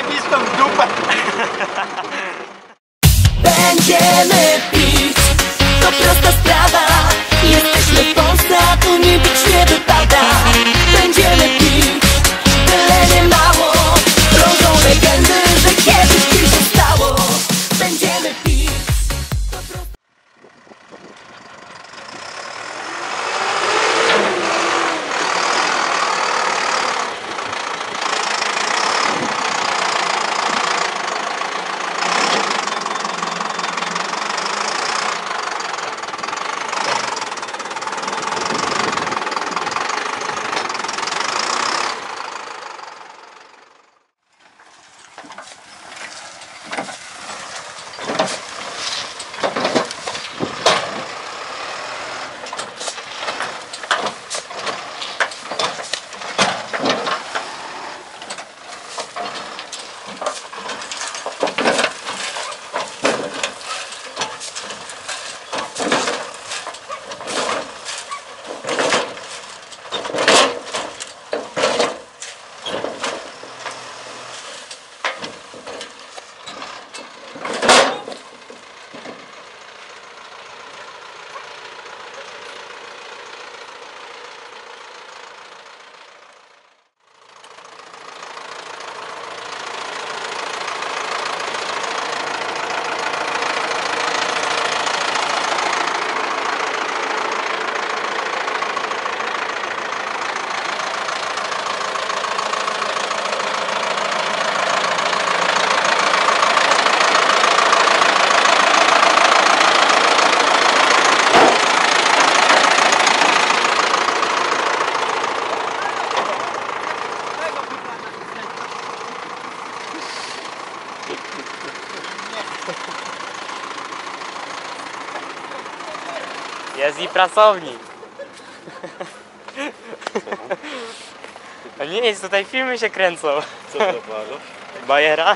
zajebistą dupę. Będziemy pić, to prosta sprawa. Jesteśmy w Polsce, a tu nie pić nie wypada. Będziemy pić, tyle nie mało. Krążą legendy, że kiedyś pić się stało. Będziemy pić, to prosta... Jest i pracownik. A nie jest, tutaj filmy się kręcą. Co to bardzo? Bajera.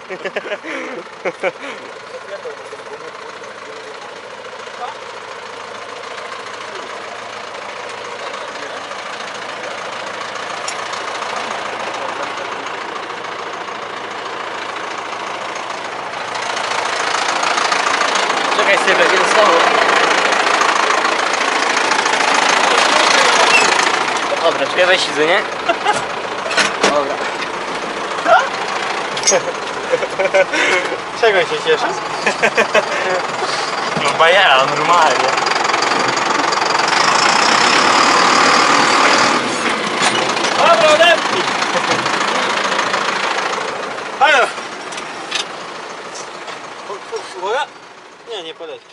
Czekaj sobie, będzie dostało. Dobra, czekaj, weź siedzę, nie? Dobra. Czego się cieszysz? No bajera, normalnie. Dobra, odepnij! Halo! Uwaga! Nie, nie poleci.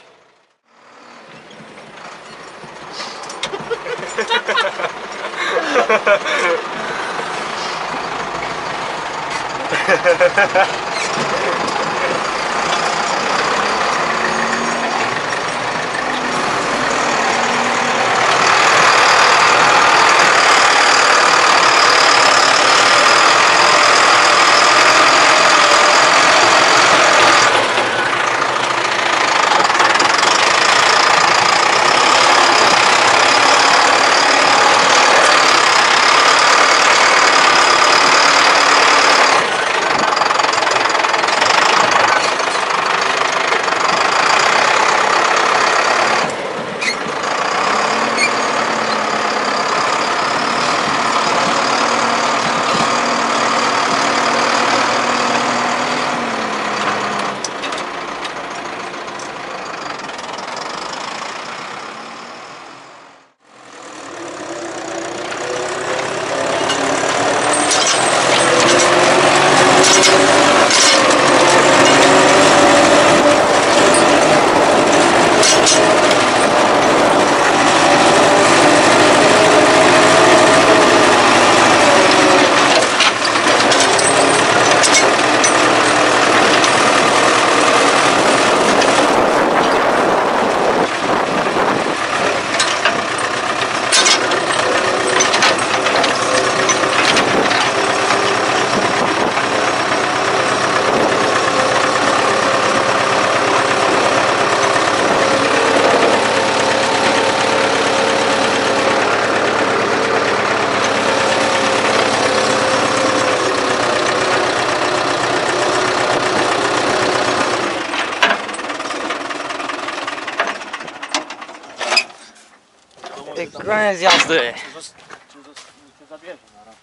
Koniec jazdy. Cię zabierze na raz.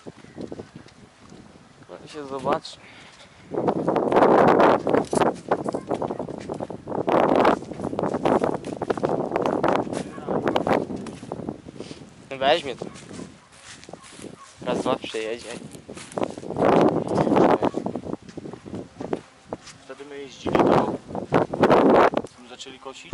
No się zobacz. Weźmie to. Raz, dwa przyjedzie. Wtedy my jeździli do... zaczęli kosić.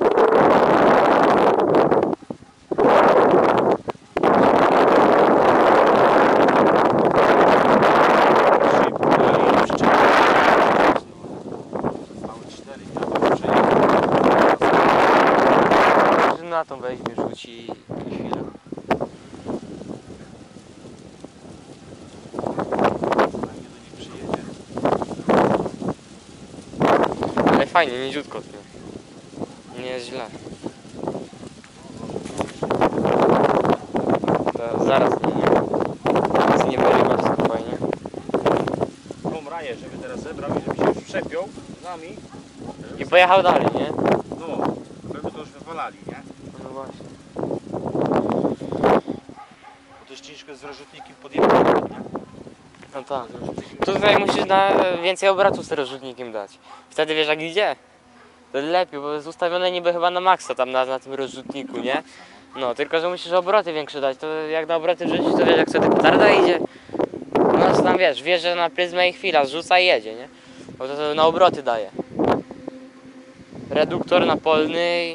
Na tą weźmie, rzuci i chwilę. Ale fajnie, niziutko. Nie jest źle. To zaraz nie wyrywać spokojnie. Tą raję, żeby teraz zebrał i żeby się już przepiął z nami. I pojechał dalej, nie? No, żeby to już wywalali, nie? No właśnie. Bo to jest ciężko z rozrzutnikiem podjechać, nie? No tak. Tutaj musisz więcej obrotów z rozrzutnikiem dać. Wtedy wiesz jak idzie? To lepiej, bo jest ustawione niby chyba na maksa tam na tym rozrzutniku, nie? No, tylko że musisz obroty większe dać. To jak na obroty wrzucić, to wiesz jak sobie petarda idzie. No co tam wiesz, że na pryzmę i chwila, zrzuca i jedzie, nie? Bo to na obroty daje. Reduktor napolny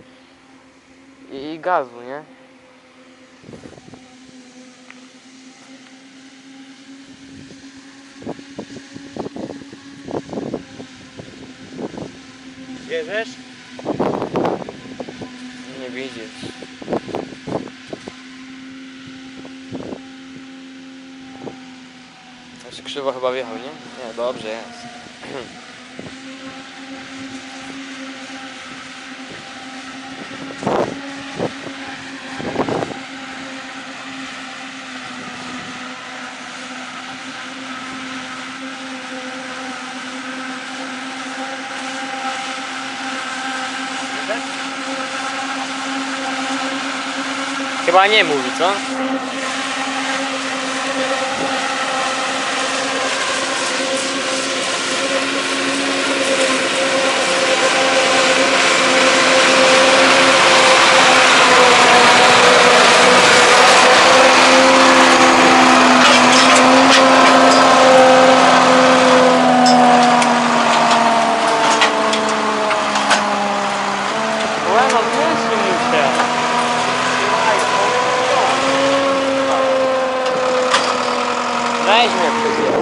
i gazu, nie? Bierzesz? Nie widzisz. Jeszcze krzywo chyba wjechał, nie? Nie, dobrze jest. Chyba nie mówi, co? Bueno, myśli mu się. Weźmie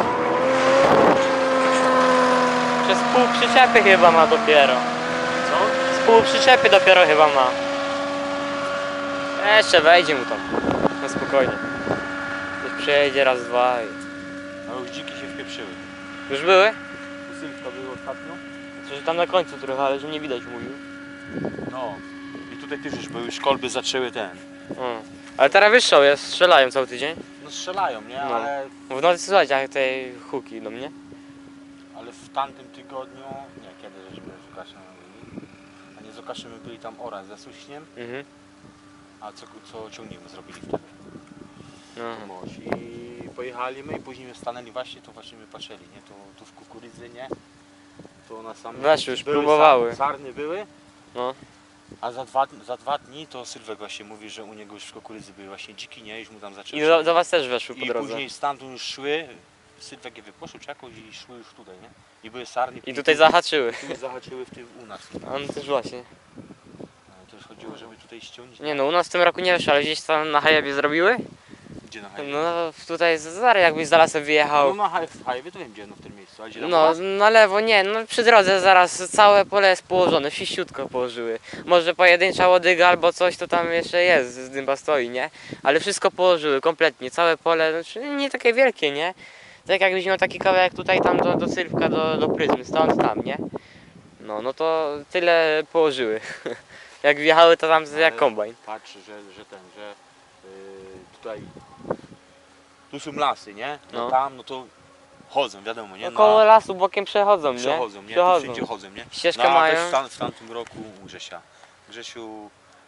przez pół przyczepy chyba ma dopiero. Co? Z pół przyczepy dopiero chyba ma. Jeszcze wejdzie mu tam. No spokojnie. Już przejedzie raz, dwa i... A już dziki się wpieprzyły. Już były? Sylwka były ostatnio. Coś tam na końcu trochę, ale że nie widać mówił. No. I tutaj też już były szkolby, zaczęły ten. Ale teraz wyższą jest, strzelają cały tydzień. No strzelają, nie? No. Ale W nocy słuchajcie, jak tej huki idą, nie? w tamtym tygodniu, nie, kiedy żeśmy z Łukaszem byli, a nie z Łukaszem my byli tam orać za Suśniem, Mhm. a co ciągniemy zrobili wtedy. No. Moś. I pojechaliśmy i później stanęli właśnie, to właśnie my patrzyli, nie? Tu w kukurydzy, nie? To na sam Weszły, już były próbowały. Sarny były, No. a za dwa dni to Sylwek właśnie mówi, że u niego już w kukurydzy były właśnie dziki, nie? Już mu tam zaczęły. I do was też weszły po I drodze. później stamtąd już szły, Sylwek je wypożyczył czy jakoś i szły już tutaj, nie? I były sarny. I tutaj zahaczyły. Tu zahaczyły w tym u nas. On też właśnie. No, to już chodziło, żeby tutaj ściągnąć. Nie no, u nas w tym roku nie wyszło, ale gdzieś tam na Hajabie zrobiły? Gdzie na hajwie? No tutaj zaraz jakbyś z lasem No wyjechał. na hajwie to wiem gdzie, no w tym miejscu. A gdzie tam u No was? na lewo nie, no przy drodze zaraz całe pole jest położone, wsiściutko położyły. Może pojedyncza łodyga albo coś to tam jeszcze jest, z dymba stoi, nie? Ale wszystko położyły kompletnie, całe pole, znaczy nie takie wielkie, nie? Tak jakbyś miał taki kawałek tutaj tam do Sylwka, do pryzmy, stąd tam, nie? No to tyle położyły. Jak wjechały to tam jak kombajn. Patrz, że tutaj tu są lasy, nie? No, No. tam, no to chodzą, wiadomo, nie? No koło lasu bokiem przechodzą, nie? Przechodzą, nie? Tu Przechodzą. wszędzie chodzą, nie? Ścieżkę no, a mają. w tamtym roku u Grzesia. Grzesiu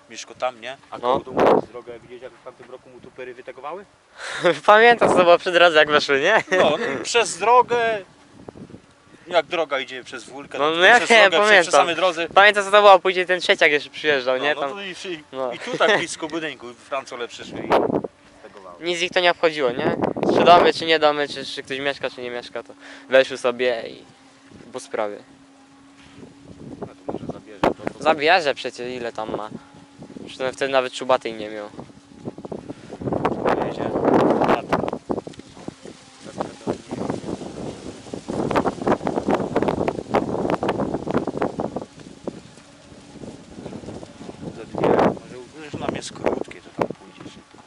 Mieszko tam, nie? A No. koło domu jest droga, jak widziałeś, jak w tamtym roku mu tu pery wytegowały? Pamiętam, co to było przy drodze, jak weszły, nie? No, przez drogę, jak droga idzie przez Wólkę, No, to no ja przez nie, drogę, przy pamiętam. samej drodze. Pamiętam, co to było, później ten trzeciak jeszcze przyjeżdżał, No, nie? no Tam to no. i tu tak blisko budynku, Francole przyszły i tegowały. nic ich to nie obchodziło, nie? Czy domy, czy nie domy, czy ktoś mieszka, czy nie mieszka, to weszły sobie i po sprawie. No to może zabierze to. Zabierze przecież, ile tam ma. Przecież wtedy nawet czubaty nie miał. Jedzie. Za dwie, może nam jest krótkie, to tam pójdzie szybko.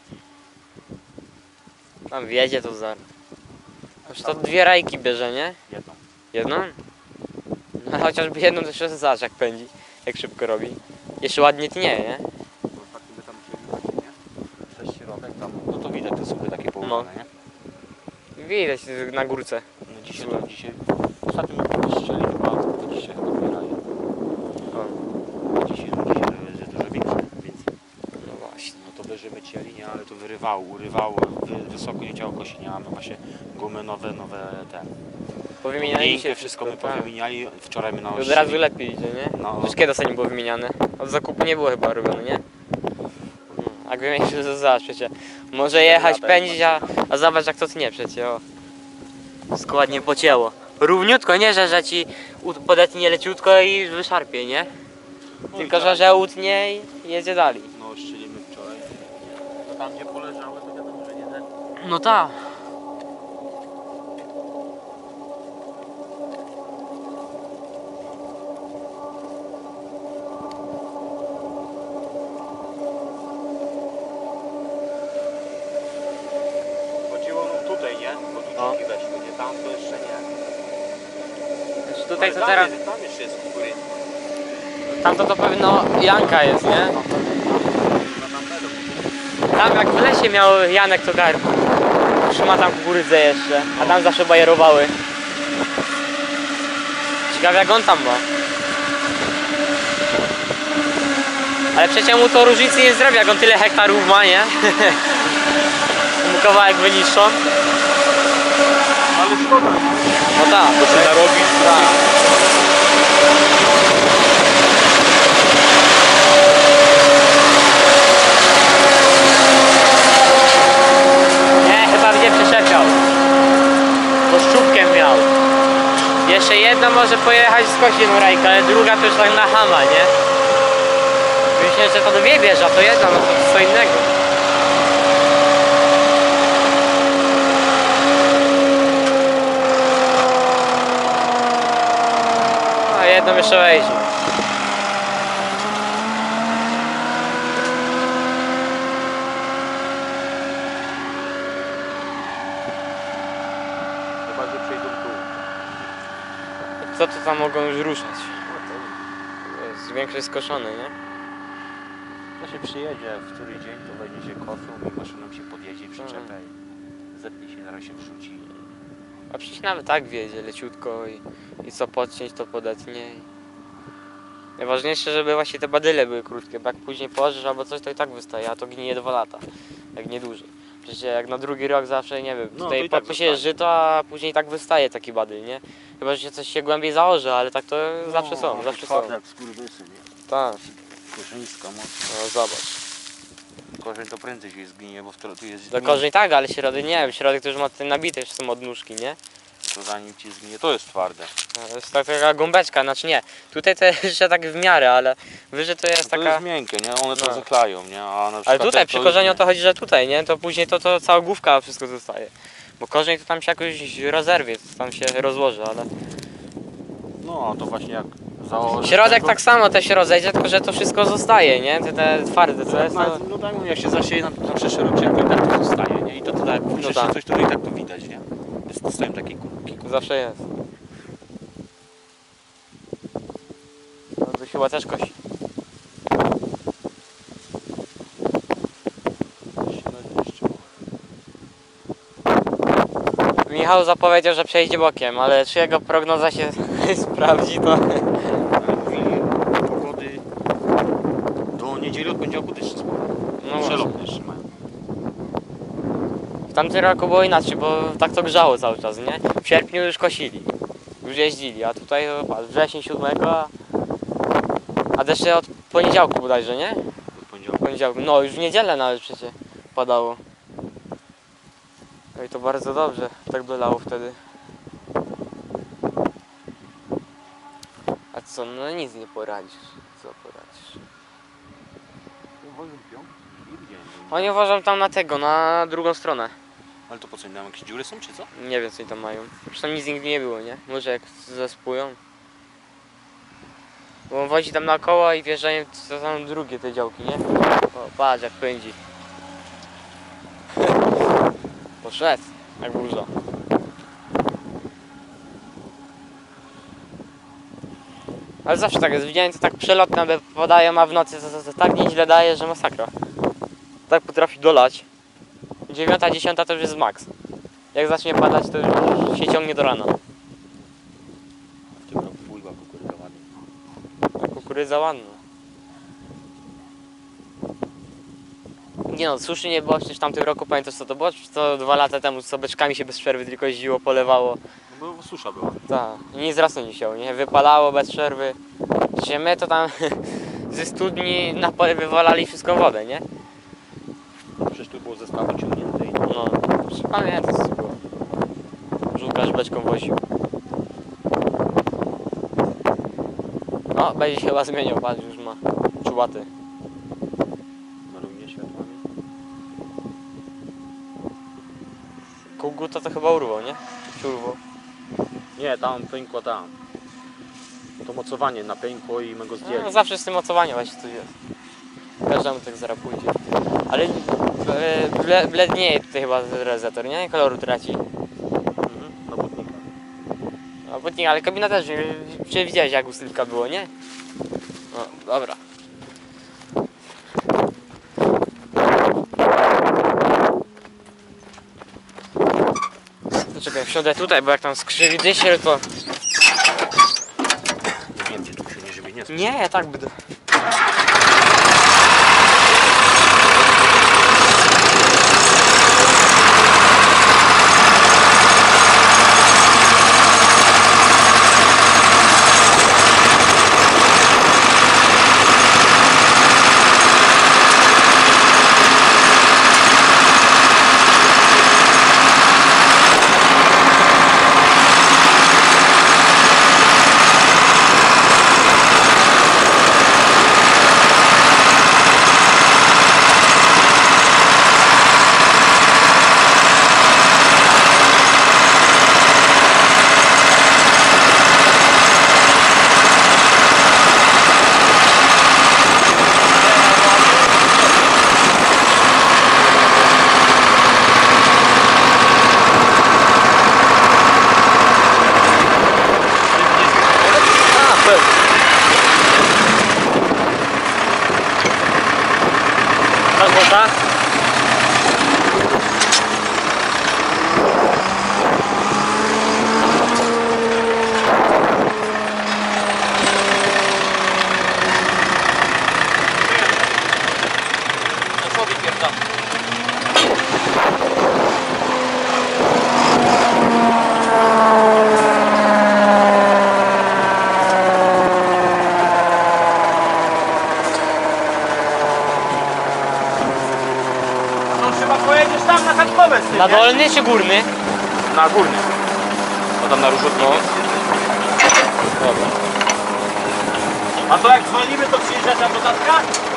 Tam wjedzie to zaraz. Już to dwie rajki bierze, nie? Jedną. Jedną? No chociażby jedną też zobacz jak pędzi, jak szybko robi. Jeszcze ładnie tnie, nie? Bo tak by tam chcieli, nie? Przez środek tam, no to widać te słupy takie położone, nie? Widać na górce. No dzisiaj, ostatnio my strzeli chyba, to dzisiaj chyba wyraje. O, Dzisiaj jest dużo większe, więc no właśnie. no to wyżymy cieli, nie? Ale to urywało, wysoko nie działo kosienia, mamy właśnie gumy nowe te. Powymieniali Linkę, się wszystko my tak. powymieniali, wczoraj my I od nałożyli. razu lepiej idzie, nie? No. Już kiedy ostatnio było wymieniane? Od zakupu nie było chyba robione, nie? Jak wymienić, to zobacz przecież. Może jechać, pędzić, a zobacz jak to tnie przecież, o. Wszystko ładnie pocięło. Równiutko, nie, że ci podetnie leciutko i wyszarpie, nie? No Tylko, i tak. że utnie i jedzie dalej. No szczelimy wczoraj. No tam gdzie poleżały, to wiadomo, że nie ten. No tak. Chodziło no tutaj, nie? Bo tu No. dzięki weszły, nie? Tam to jeszcze nie. Tutaj Ale to teraz, tam jeszcze jest u góry. tamto to pewno Janka jest, nie? Tam będą. Tam jak w lesie miał Janek to garb. Trzyma tam kukurydzę jeszcze, a tam zawsze bajerowały. Ciekawe jak on tam ma. Ale przecież mu to różnicy nie zrobi, jak on tyle hektarów ma, nie? Mu kawałek wyniszczą. Ale szkoda, No tak. bo się narobi. Tak. Nie, chyba będzie przyczepiał. Bo szczupkiem miał. Jeszcze jedna może pojechać z kosiem rajka, ale druga to już tak na hama, nie? Myślę, że to dwie bierze, a to jedna, no to co innego. A jedną jeszcze wejdzie. Chyba, że przejdą tu. Co to tam mogą już ruszać? Jest większość skoszony, nie? To się przyjedzie w który dzień, to wejdzie się kosą i maszyną się podjedzie i przyczepia i zetnie się, zaraz się wrzuci. A przecież nawet tak wiedzie leciutko i co podciąć to podetnie. Najważniejsze, żeby właśnie te badyle były krótkie, bo jak później położysz albo coś to i tak wystaje, a to gnije 2 lata, jak nie dłużej. Przecież jak na drugi rok zawsze, nie wiem, No, tutaj to i tak posiejesz zostanie. żyto, a później i tak wystaje taki badyl, nie? Chyba, że się coś się głębiej założy, ale tak to zawsze są, zawsze są. jak skurwysy, nie? Tak, Korzyńska mocno. no zobacz. Korzeń to prędzej się zginie, bo tu jest Do korzeń tak, ale środek nie wiem, środek to już ma tutaj nabite, już są odnóżki, nie? To zanim ci zginie, to jest twarde. To jest taka gąbeczka, znaczy nie. Tutaj to jeszcze tak w miarę, ale wyżej to jest To taka... jest miękkie, nie? One to No. zaklają, nie? A na Ale przykład tutaj ten, przy to korzeniu już to chodzi, że tutaj, nie? To później to cała główka wszystko zostaje. Bo korzeń to tam się jakoś rozerwie, to tam się rozłoży, ale... No, to właśnie jak założysz Środek tego- tak samo też się rozejdzie, tylko że to wszystko zostaje, nie? Te twarde, co jest, to... No tak, jak się zasieje na przyszły rok, to i tak to zostaje, nie? I to tak, jak pójdziesz tak. coś, to i tak to widać, nie? Stoją takie kubki. Zawsze jest. No to chyba też kosi. Michał zapowiedział, że przejdzie bokiem, ale czy jego prognoza się sprawdzi, to... Mówili pogody do niedzieli Czyli od poniedziałku deszcz spadł. No Przelotne jeszcze mają. W tamtym roku było inaczej, bo tak to grzało cały czas, nie? W sierpniu już kosili, już jeździli, a tutaj to patrz, wrzesień 7, a deszcze od poniedziałku bodajże, nie? Od poniedziałku. Poniedziałku, no już w niedzielę nawet przecież padało. No i to bardzo dobrze, tak dolało wtedy. A co, no nic nie poradzisz, co poradzisz. Oni uważam tam na tego, na drugą stronę. Ale to po co, tam jakieś dziury są czy co? Nie wiem co oni tam mają. Zresztą nic nigdy nie było, nie? Może jak zespują. Bo on wozi tam naokoło i wjeżdżają co tam drugie te działki, nie? O, patrz jak pędzi. Poszedł, jak burza. Ale zawsze tak jest, widziałem to tak przelotne, aby podają, a w nocy to tak nieźle daje, że masakra. Tak potrafi dolać. 9, 10 to już jest max. Jak zacznie padać, to już się ciągnie do rana. W tym roku była kukurydza ładna. Kukurydza ładna. Nie no, suszy nie było przecież w tamtym roku, pamiętasz co to było? To 2 lata temu z beczkami się bez przerwy tylko jeździło, polewało. No bo susza była. Tak, i nic rosnąć nie chciało, nie? Wypalało bez przerwy. Przecież my to tam ze studni na pole wywalali wszystko wodę, nie? Przecież tu było zestawu ciągnięte i No, pamiętam co to było. Żółkarz beczką woził. No, będzie się chyba zmieniał, patrz, już ma czubaty. maluje światłami. Koguta to chyba urwał, nie? Czy urwał? Nie, tam pękła tam. To mocowanie napękło i my go zdjęli. No, zawsze z tym mocowaniem właśnie coś jest. Każdemu tak zaraz pójdzie. Ale blednieje tutaj chyba realizator, nie? Koloru traci. Na butnika. No, butnik, ale kabina też, czy widziałeś jak u Sylwka było, nie? No, dobra. Poczekaj, wsiądę tutaj, bo jak tam skrzywi dyszel, to... Nie wiem, gdzie tu się nie żeby nie spać. Nie, tak by... Złota. To sobie pierwsza. Chyba pojedziesz tam na Chatkowe z tym, Na nie? dolny czy górny? Na górny. Bo tam na różotniku. Dobra. A to jak zwolnimy, to przyjeżdżasz na dodatka?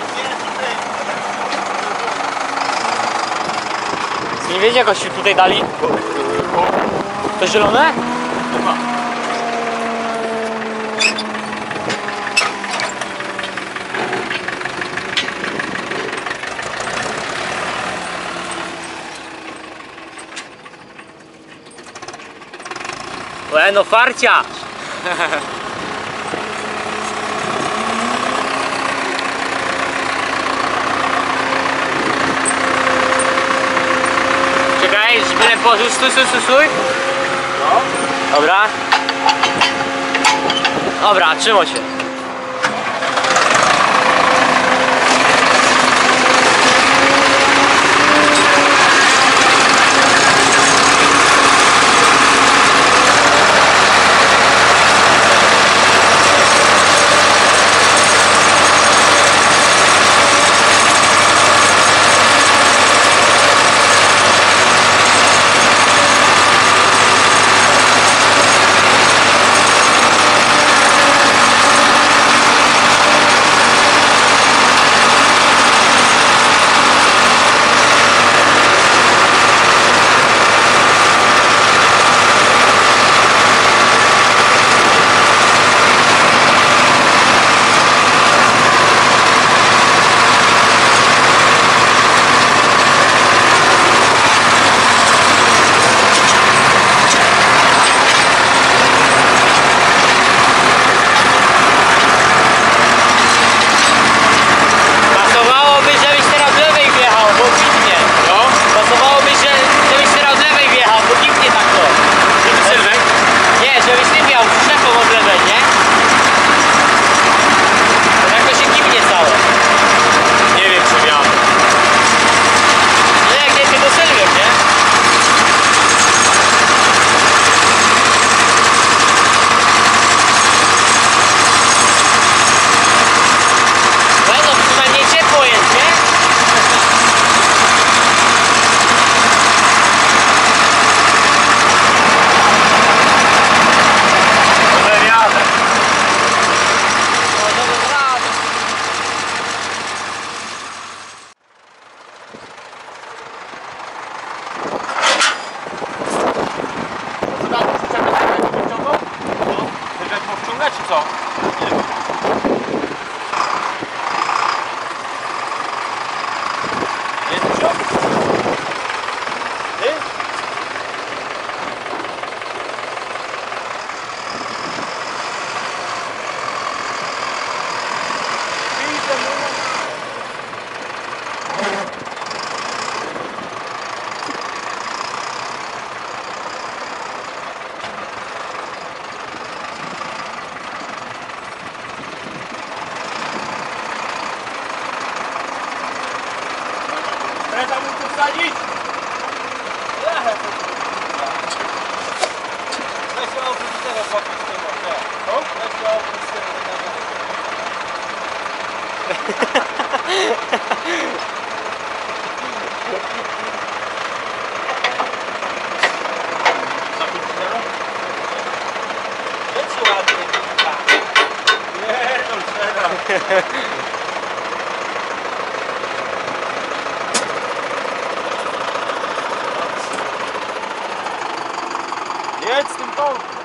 Nie wiecie, jakoś się tutaj dali? To zielone? No farcia! Czekaj, żeby położył, stój. No. Dobra. Dobra, trzymaj się. Weź oprócz tego pokój z tego, co? Weź oprócz tego. Leci ładnie, kurwa. Nie, to trzeba. Jedź z tym kołkiem.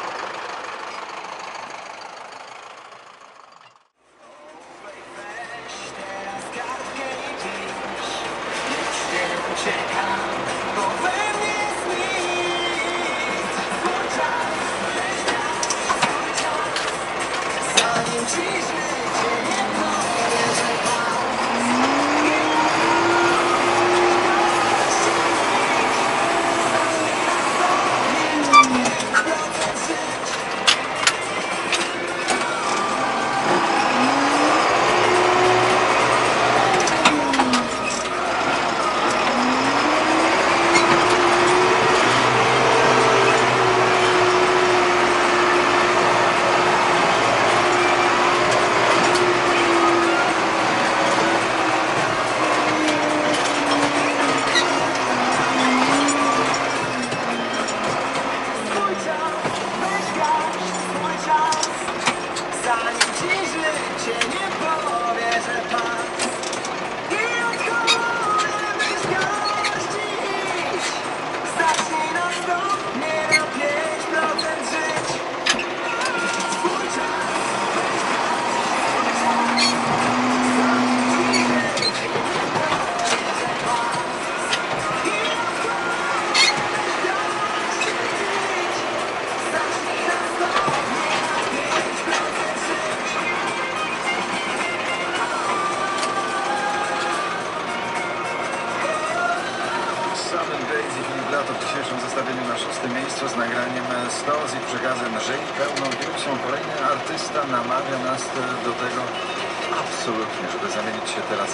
W dzisiejszym zestawieniu na 6. miejscu z nagraniem 100 z ich przekazem Żyj pełną piersią. Kolejny artysta namawia nas do tego absolutnie, żeby zamienić się teraz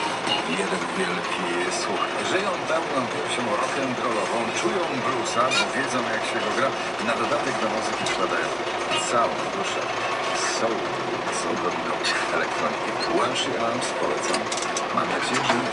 w jeden wielki słuch. Żyją pełną piersią rock'n'rollową, czują bluesa, bo wiedzą jak się go gra. Na dodatek do muzyki wkładają całą duszę. Soul, odrobiną elektroniki. One She Arms polecam. Mam nadzieję, że